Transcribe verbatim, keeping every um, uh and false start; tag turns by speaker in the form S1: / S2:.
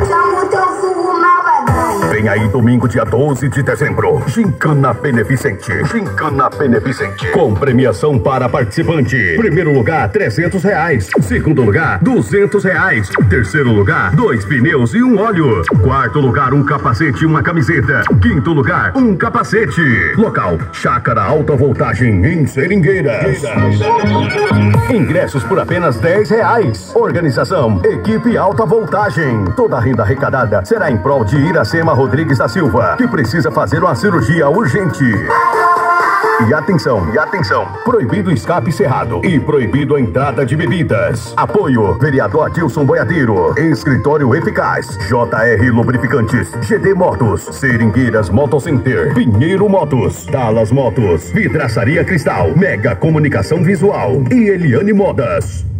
S1: chamo teu fogo malvadão.
S2: Vem aí domingo, dia doze de dezembro. Gincana Beneficente. Gincana Beneficente. Com premiação para participante. Primeiro lugar, trezentos reais. Segundo lugar, duzentos reais. Terceiro lugar, dois pneus e um óleo. Quarto lugar, um capacete e uma camiseta. Quinto lugar, um capacete. Local, Chácara Alta Voltagem, em Seringueiras. Ingressos por apenas dez reais. Organização, Equipe Alta Voltagem. Toda a renda arrecadada será em prol de Iracema Rodrigues da Silva, que precisa fazer uma cirurgia urgente. E atenção, e atenção, proibido escape cerrado e proibido a entrada de bebidas. Apoio, vereador Adilson Boiadeiro, Escritório Eficaz, J R Lubrificantes, G D Motos, Seringueiras Motocenter, Pinheiro Motos, Dallas Motos, Vidraçaria Cristal, Mega Comunicação Visual e Eliane Modas.